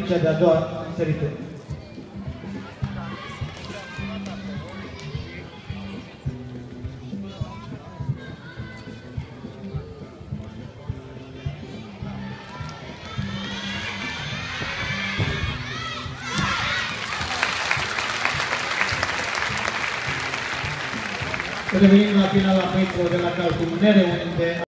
cea de-a doua săritură. Revenim la finala meciului de la Calcul Munere, unde